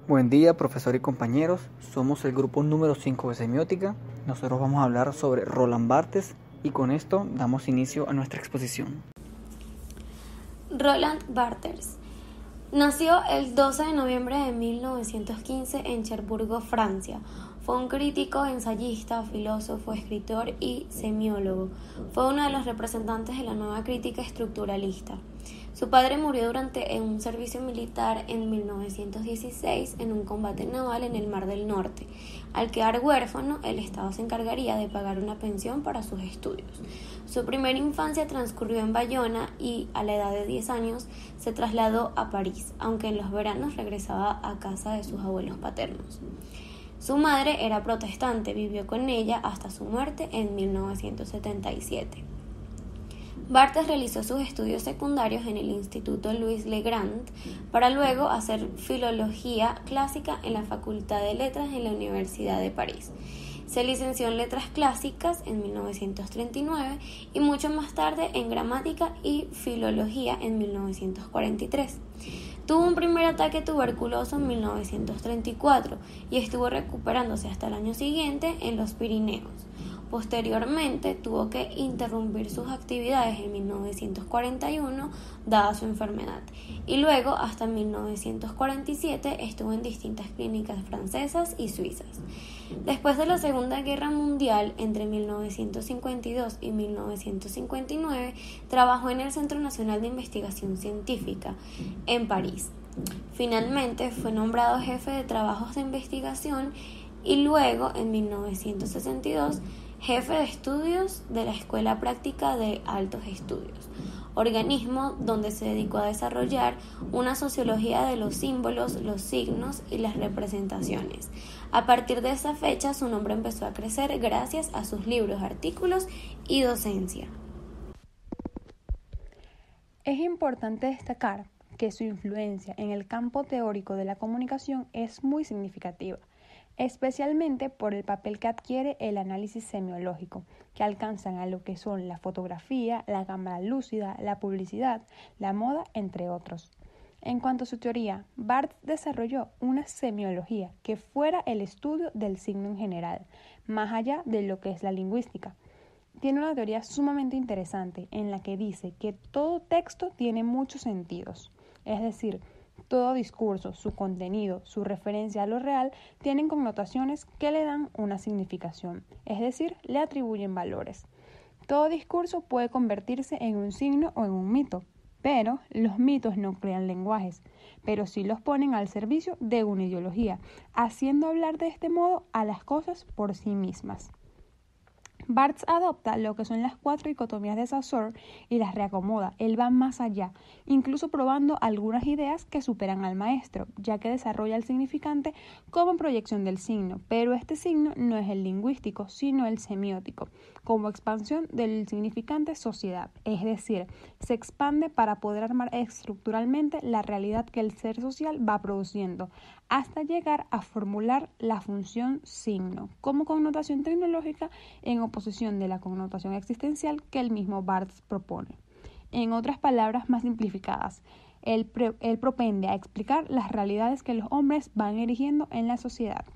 Buen día, profesor y compañeros. Somos el grupo número 5 de semiótica. Nosotros vamos a hablar sobre Roland Barthes y con esto damos inicio a nuestra exposición. Roland Barthes nació el 12 de noviembre de 1915 en Cherburgo, Francia. Fue un crítico, ensayista, filósofo, escritor y semiólogo. Fue uno de los representantes de la nueva crítica estructuralista. Su padre murió durante un servicio militar en 1916 en un combate naval en el Mar del Norte. Al quedar huérfano, el Estado se encargaría de pagar una pensión para sus estudios. Su primera infancia transcurrió en Bayona y, a la edad de 10 años, se trasladó a París, aunque en los veranos regresaba a casa de sus abuelos paternos. Su madre era protestante, vivió con ella hasta su muerte en 1977. Barthes realizó sus estudios secundarios en el Instituto Louis Le Grand para luego hacer filología clásica en la Facultad de Letras en la Universidad de París. Se licenció en Letras Clásicas en 1939 y mucho más tarde en Gramática y Filología en 1943. Tuvo un primer ataque tuberculoso en 1934 y estuvo recuperándose hasta el año siguiente en los Pirineos. Posteriormente tuvo que interrumpir sus actividades en 1941 dada su enfermedad y luego hasta 1947 estuvo en distintas clínicas francesas y suizas. Después de la Segunda Guerra Mundial, entre 1952 y 1959, trabajó en el Centro Nacional de Investigación Científica en París. Finalmente fue nombrado jefe de trabajos de investigación y luego, en 1962, jefe de estudios de la Escuela Práctica de Altos Estudios, organismo donde se dedicó a desarrollar una sociología de los símbolos, los signos y las representaciones. A partir de esa fecha, su nombre empezó a crecer gracias a sus libros, artículos y docencia. Es importante destacar que su influencia en el campo teórico de la comunicación es muy significativa, especialmente por el papel que adquiere el análisis semiológico, que alcanzan a lo que son la fotografía, la cámara lúcida, la publicidad, la moda, entre otros. En cuanto a su teoría, Barthes desarrolló una semiología que fuera el estudio del signo en general, más allá de lo que es la lingüística. Tiene una teoría sumamente interesante en la que dice que todo texto tiene muchos sentidos, es decir, todo discurso, su contenido, su referencia a lo real, tienen connotaciones que le dan una significación, es decir, le atribuyen valores. Todo discurso puede convertirse en un signo o en un mito, pero los mitos no crean lenguajes, pero sí los ponen al servicio de una ideología, haciendo hablar de este modo a las cosas por sí mismas. Barthes adopta lo que son las 4 dicotomías de Saussure y las reacomoda. Él va más allá, incluso probando algunas ideas que superan al maestro, ya que desarrolla el significante como proyección del signo, pero este signo no es el lingüístico, sino el semiótico, como expansión del significante sociedad, es decir, se expande para poder armar estructuralmente la realidad que el ser social va produciendo, hasta llegar a formular la función signo como connotación tecnológica en oposición de la connotación existencial que el mismo Barthes propone. En otras palabras más simplificadas, él propende a explicar las realidades que los hombres van erigiendo en la sociedad.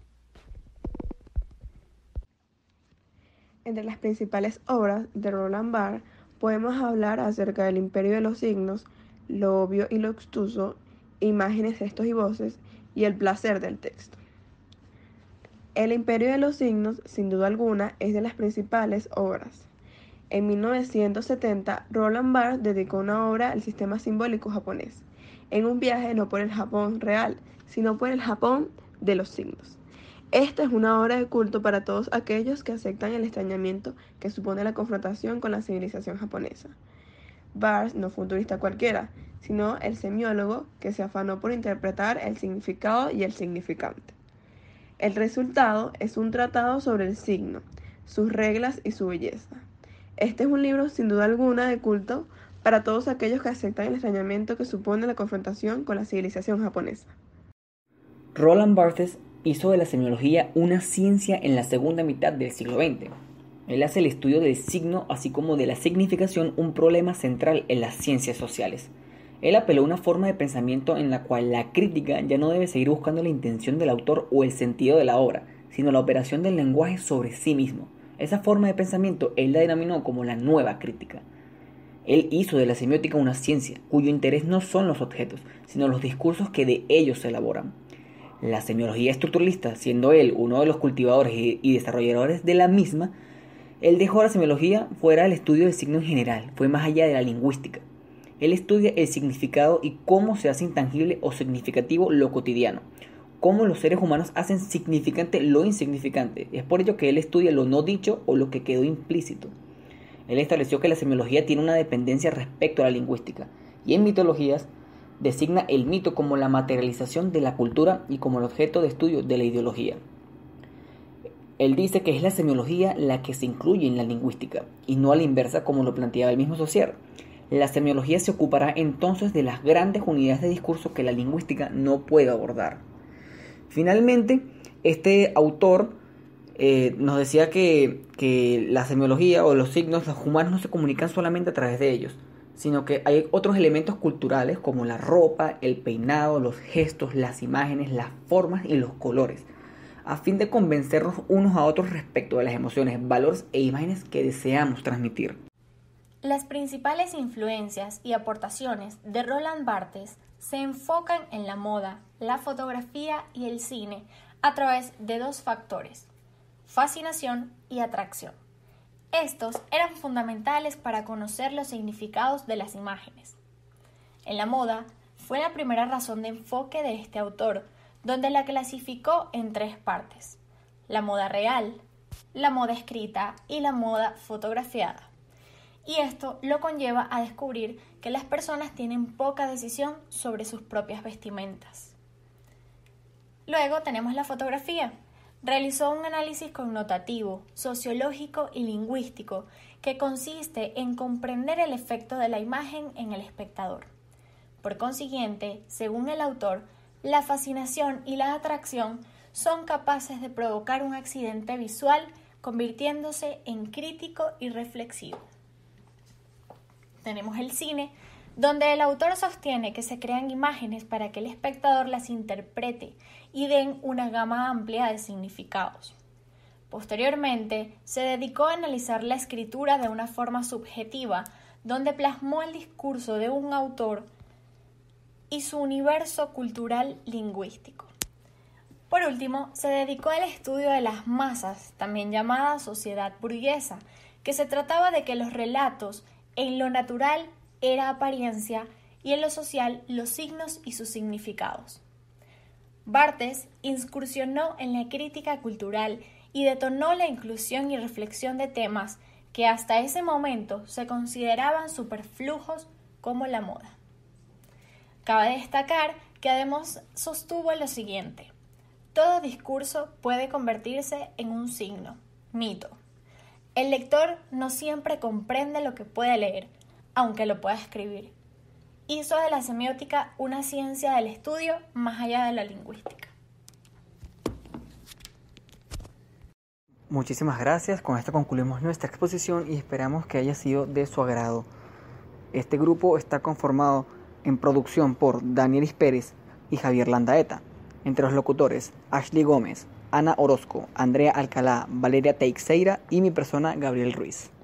Entre las principales obras de Roland Barthes podemos hablar acerca del imperio de los signos, lo obvio y lo obtuso, imágenes, gestos y voces, y el placer del texto. El imperio de los signos, sin duda alguna, es de las principales obras. En 1970, Roland Barthes dedicó una obra al sistema simbólico japonés, en un viaje no por el Japón real, sino por el Japón de los signos. Esta es una obra de culto para todos aquellos que aceptan el extrañamiento que supone la confrontación con la civilización japonesa. Barthes no fue un turista cualquiera, sino el semiólogo que se afanó por interpretar el significado y el significante. El resultado es un tratado sobre el signo, sus reglas y su belleza. Este es un libro sin duda alguna de culto para todos aquellos que aceptan el extrañamiento que supone la confrontación con la civilización japonesa. Roland Barthes hizo de la semiología una ciencia en la segunda mitad del siglo XX. Él hace el estudio del signo así como de la significación un problema central en las ciencias sociales. Él apeló a una forma de pensamiento en la cual la crítica ya no debe seguir buscando la intención del autor o el sentido de la obra, sino la operación del lenguaje sobre sí mismo. Esa forma de pensamiento él la denominó como la nueva crítica. Él hizo de la semiótica una ciencia, cuyo interés no son los objetos, sino los discursos que de ellos se elaboran. La semiología estructuralista, siendo él uno de los cultivadores y desarrolladores de la misma, él dejó la semiología fuera del estudio del signo en general, fue más allá de la lingüística. Él estudia el significado y cómo se hace intangible o significativo lo cotidiano, cómo los seres humanos hacen significante lo insignificante. Es por ello que él estudia lo no dicho o lo que quedó implícito. Él estableció que la semiología tiene una dependencia respecto a la lingüística, y en mitologías designa el mito como la materialización de la cultura y como el objeto de estudio de la ideología. Él dice que es la semiología la que se incluye en la lingüística, y no a la inversa como lo planteaba el mismo Saussure. La semiología se ocupará entonces de las grandes unidades de discurso que la lingüística no puede abordar. Finalmente, este autor nos decía que la semiología o los signos, los humanos no se comunican solamente a través de ellos, sino que hay otros elementos culturales como la ropa, el peinado, los gestos, las imágenes, las formas y los colores, a fin de convencernos unos a otros respecto de las emociones, valores e imágenes que deseamos transmitir. Las principales influencias y aportaciones de Roland Barthes se enfocan en la moda, la fotografía y el cine a través de dos factores: fascinación y atracción. Estos eran fundamentales para conocer los significados de las imágenes. En la moda fue la primera razón de enfoque de este autor, donde la clasificó en tres partes: la moda real, la moda escrita y la moda fotografiada. Y esto lo conlleva a descubrir que las personas tienen poca decisión sobre sus propias vestimentas. Luego tenemos la fotografía. Realizó un análisis connotativo, sociológico y lingüístico que consiste en comprender el efecto de la imagen en el espectador. Por consiguiente, según el autor, la fascinación y la atracción son capaces de provocar un accidente visual, convirtiéndose en crítico y reflexivo. Tenemos el cine, donde el autor sostiene que se crean imágenes para que el espectador las interprete y den una gama amplia de significados. Posteriormente, se dedicó a analizar la escritura de una forma subjetiva, donde plasmó el discurso de un autor y su universo cultural lingüístico. Por último, se dedicó al estudio de las masas, también llamada sociedad burguesa, que se trataba de que los relatos en lo natural era apariencia y en lo social los signos y sus significados. Barthes incursionó en la crítica cultural y detonó la inclusión y reflexión de temas que hasta ese momento se consideraban superfluos como la moda. Cabe destacar que además sostuvo lo siguiente: todo discurso puede convertirse en un signo, mito. El lector no siempre comprende lo que puede leer, aunque lo pueda escribir. Hizo de la semiótica una ciencia del estudio más allá de la lingüística. Muchísimas gracias. Con esto concluimos nuestra exposición y esperamos que haya sido de su agrado. Este grupo está conformado en producción por Danielis Pérez y Javier Landaeta. Entre los locutores, Ashley Gómez, Ana Orozco, Andrea Alcalá, Valeria Teixeira y mi persona, Gabriel Ruiz.